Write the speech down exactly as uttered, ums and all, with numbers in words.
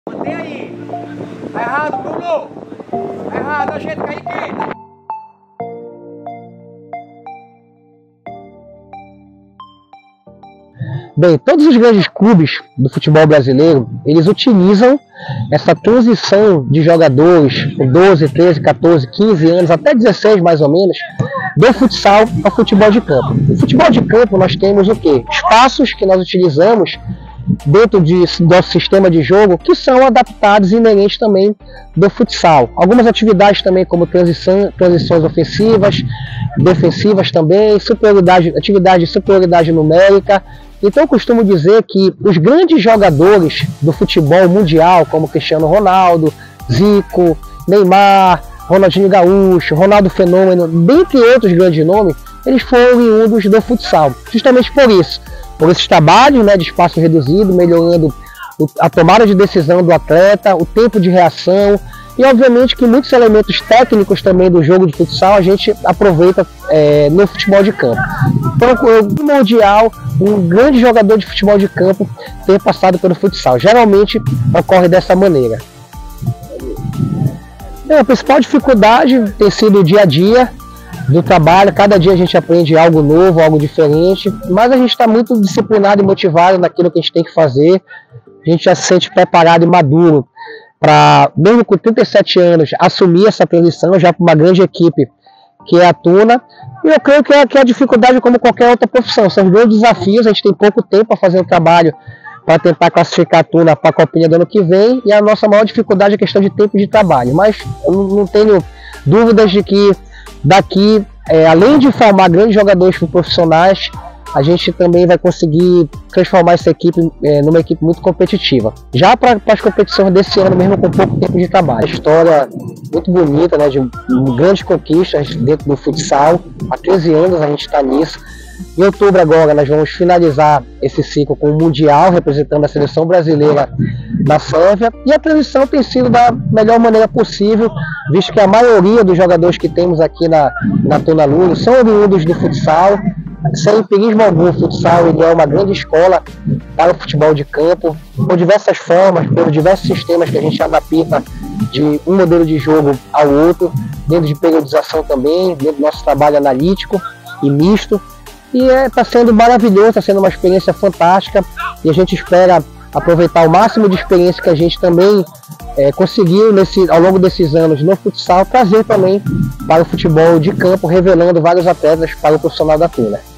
Mantém aí. Tá errado, Bruno. Tá errado, a gente cai aqui. Bem, todos os grandes clubes do futebol brasileiro, eles utilizam essa transição de jogadores com doze, treze, quatorze, quinze anos, até dezesseis mais ou menos, do futsal ao futebol de campo. No futebol de campo nós temos o quê? Espaços que nós utilizamos dentro de nosso sistema de jogo que são adaptados e inerentes também do futsal. Algumas atividades também como transição, transições ofensivas, defensivas também, superioridade, atividade de superioridade numérica. Então eu costumo dizer que os grandes jogadores do futebol mundial, como Cristiano Ronaldo, Zico, Neymar, Ronaldinho Gaúcho, Ronaldo Fenômeno, dentre outros grandes nomes, eles foram oriundos do futsal. Justamente por isso, por esses trabalhos, né, de espaço reduzido, melhorando a tomada de decisão do atleta, o tempo de reação e obviamente que muitos elementos técnicos também do jogo de futsal a gente aproveita é, no futebol de campo. Então é primordial um grande jogador de futebol de campo ter passado pelo futsal. Geralmente ocorre dessa maneira. É, a principal dificuldade tem sido o dia a dia do trabalho. Cada dia a gente aprende algo novo, algo diferente, mas a gente está muito disciplinado e motivado naquilo que a gente tem que fazer. A gente já se sente preparado e maduro para, mesmo com trinta e sete anos, assumir essa transição já para uma grande equipe que é a Tuna. E eu creio que é, que é a dificuldade como qualquer outra profissão. São os grandes desafios, a gente tem pouco tempo para fazer um trabalho para tentar classificar a Tuna para a Copinha do ano que vem, e a nossa maior dificuldade é a questão de tempo de trabalho. Mas eu não tenho dúvidas de que daqui, é, além de formar grandes jogadores profissionais, a gente também vai conseguir transformar essa equipe é, numa equipe muito competitiva. Já para as competições desse ano, mesmo com pouco tempo de trabalho. História muito bonita, né, de grandes conquistas dentro do futsal. Há treze anos a gente está nisso. Em outubro agora nós vamos finalizar esse ciclo com o Mundial, representando a seleção brasileira na Sérvia. E a transição tem sido da melhor maneira possível, visto que a maioria dos jogadores que temos aqui na, na Tuna Luz são oriundos do futsal. Sem empirismo algum, o futsal ele é uma grande escola para o futebol de campo, por diversas formas, pelos diversos sistemas que a gente adapta de um modelo de jogo ao outro, dentro de periodização também, dentro do nosso trabalho analítico e misto. E está é, sendo maravilhoso, está sendo uma experiência fantástica, e a gente espera aproveitar o máximo de experiência que a gente também é, conseguiu nesse, ao longo desses anos no futsal, trazer também para o futebol de campo, revelando vários atletas para o profissional da Tuna.